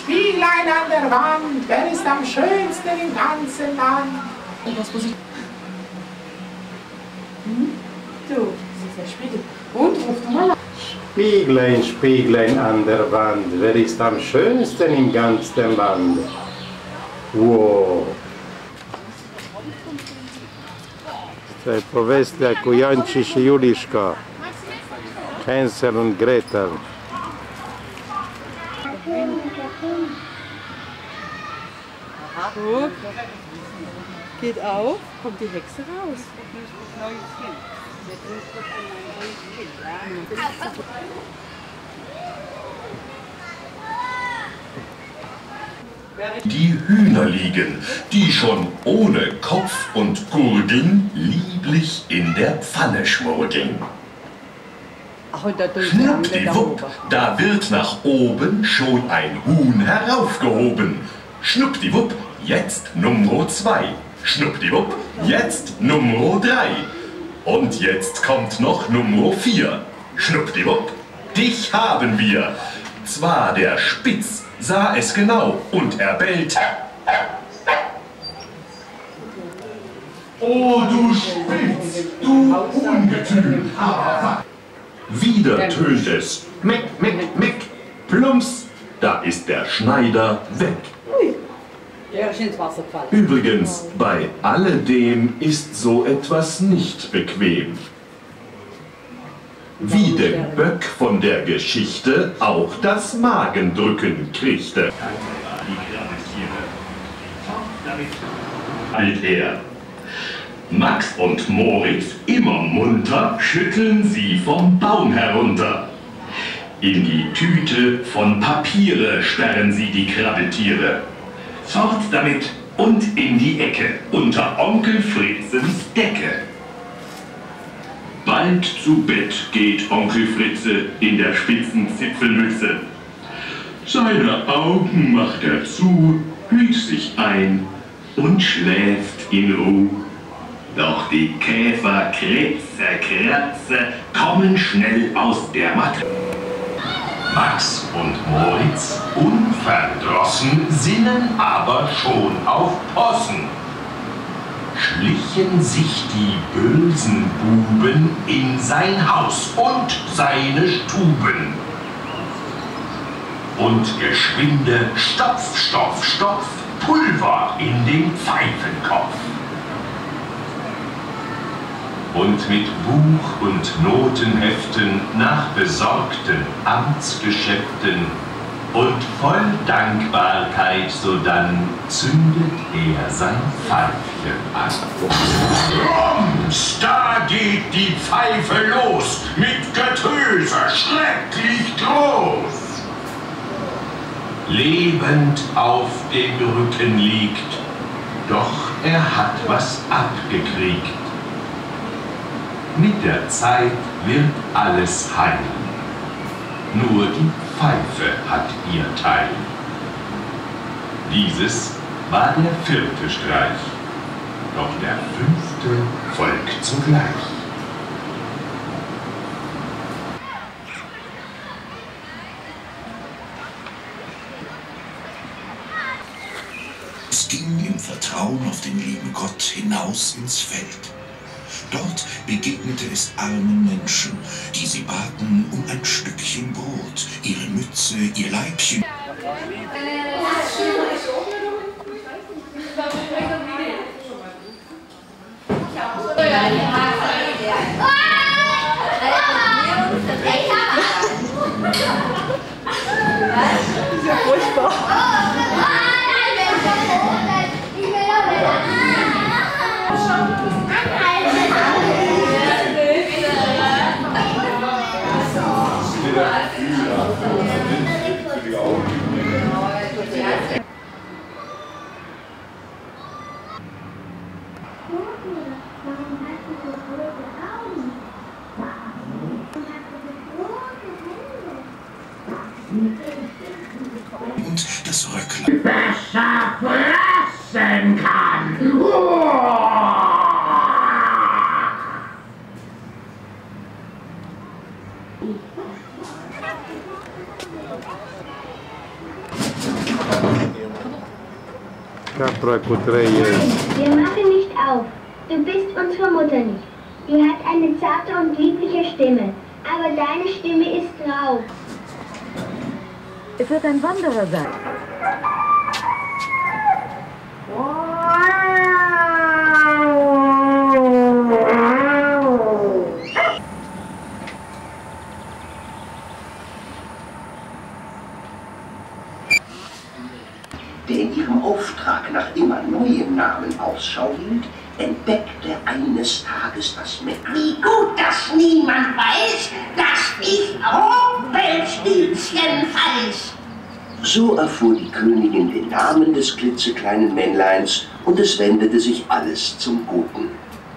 Spieglein an der Wand, wer ist am schönsten im ganzen Land? Was muss ich... Du, das ist der Spiegel. Und, ruf du mal an. Spieglein, Spieglein an der Wand, wer ist am schönsten im ganzen Land? Wow! To je povestlja Kujančić i Juliška, Hänsel und Gretel. Guck, geht auf, kommt die Hexe raus. Die Hühner liegen, die schon ohne Kopf und Gurgeln lieblich in der Pfanne schmurgeln. Schnuppdiwupp, da wird nach oben schon ein Huhn heraufgehoben. Schnuppdiwupp, jetzt Nummer 2. Schnuppdiwupp, jetzt Nummer 3. Und jetzt kommt noch Nummer 4. Schnuppdiwupp, dich haben wir. Zwar der Spitz sah es genau und er bellt. Oh du Spitz, du Ungetüm, aber wieder tönt es. Meck, meck, meck, plumps, da ist der Schneider weg. Der ist ins Wasser gefallen. Übrigens, bei alledem ist so etwas nicht bequem. Wie den Böck von der Geschichte auch das Magendrücken kriegte. Halt her. Max und Moritz, immer munter, schütteln sie vom Baum herunter. In die Tüte von Papiere sperren sie die Krabbeltiere. Fort damit und in die Ecke, unter Onkel Fritzens Decke. Bald zu Bett geht Onkel Fritze in der spitzen Zipfelmütze. Seine Augen macht er zu, hüllt sich ein und schläft in Ruhe. Doch die Käfer, Kritze, Kratze kommen schnell aus der Matte. Max und Moritz, unverdrossen, sinnen aber schon auf Possen. Schlichen sich die bösen Buben in sein Haus und seine Stuben. Und geschwinde Stopf, Stopf, Stopf, Pulver in den Pfeifenkopf. Und mit Buch- und Notenheften nach besorgten Amtsgeschäften und voll Dankbarkeit sodann zündet er sein Pfeifchen an. Rums, da geht die Pfeife los, mit Getöse schrecklich groß. Lebend auf dem Rücken liegt, doch er hat was abgekriegt. Mit der Zeit wird alles heil. Nur die Pfeife hat ihr Teil. Dieses war der 4. Streich, doch der 5. folgt zugleich. Es ging im Vertrauen auf den lieben Gott hinaus ins Feld. Dort begegnete es armen Menschen, die sie baten um ein Stückchen Brot, ihre Mütze, ihr Leibchen. Das ist ja furchtbar. Und das Röcklein Besser fressen kann. Capra cu 3 iezi. Wir machen nicht auf. Du bist unsere Mutter nicht. Die hat eine zarte und liebliche Stimme. Aber deine Stimme ist rau. Es wird ein Wanderer sein. Der in ihrem Auftrag nach immer neuen Namen Ausschau hielt, entdeckte eines Tages das Mittel. Wie gut, dass niemand weiß, dass ich Rumpelstilzchen heiß. So erfuhr die Königin den Namen des klitzekleinen Männleins und es wendete sich alles zum Guten.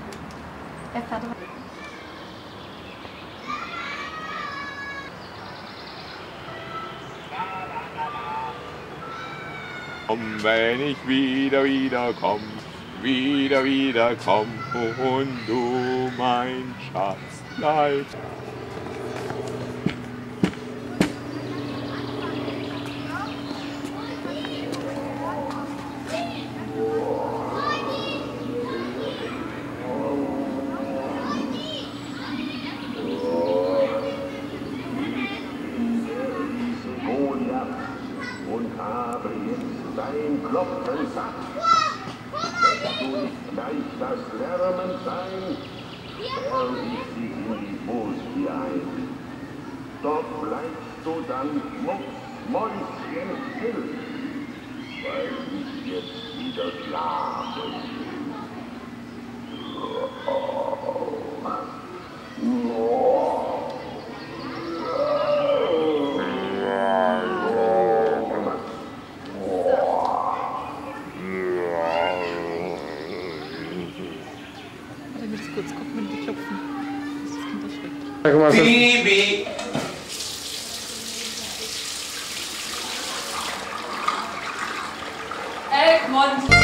Wenn ich wieder komm und du mein Schatz bleibst. Und habe jetzt dein Klopfen satt. Willst du nicht gleich das Lärmen sein, sperr ich dich in die Wohnung ein. Dort bleibst du dann mucksmäuschenstill, weil ich jetzt wieder schlafen will. Kurz gucken, wenn die klopfen. Das ist das Kind erschreckt. Baby! Egmont!